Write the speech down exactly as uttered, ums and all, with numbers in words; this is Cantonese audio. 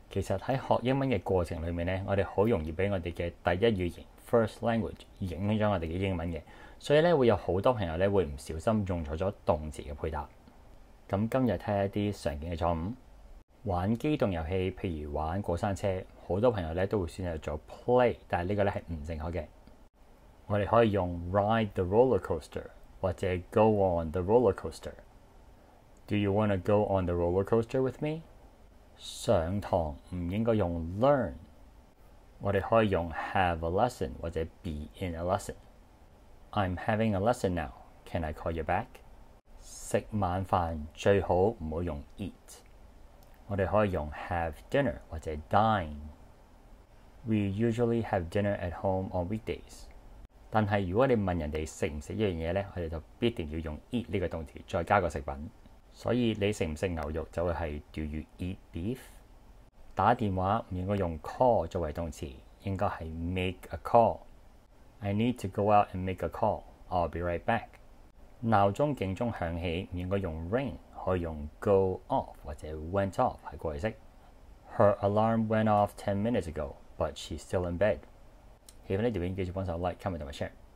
其實喺學英文嘅過程裏面咧，我哋好容易俾我哋嘅第一語言 first language 影響咗我哋嘅英文嘅，所以咧會有好多朋友咧會唔小心用錯咗動詞嘅配搭。咁今日睇下一啲常見嘅錯誤。玩機動遊戲，譬如玩過山車，好多朋友咧都會選擇做 play， 但係呢個咧係唔正確嘅。我哋可以用 ride the roller coaster 或者 go on the roller coaster。Do you want to go on the roller coaster with me？ 上堂唔應該用 learn， 我哋可以用 have a lesson 或者 be in a lesson。I'm having a lesson now. Can I call you back？ 食晚飯最好唔好用 eat， 我哋可以用 have dinner 或者 dine。We usually have dinner at home on weekdays。但係如果你問人哋食唔食一樣嘢咧，我哋就必定要用 eat 呢個動詞，再加個食品。所以你食唔食牛肉就會係 Do you eat beef？ 打電話唔應該用 call 作為動詞，應該係 make a call。I need to go out and make a call. I'll be right back。鬧鐘警鐘響起唔應該用 ring， 可以用 go off 或者 went off 係過去式。Her alarm went off ten minutes ago, but she's still in bed。喜歡呢條片記住幫手 like、comment 同埋 share。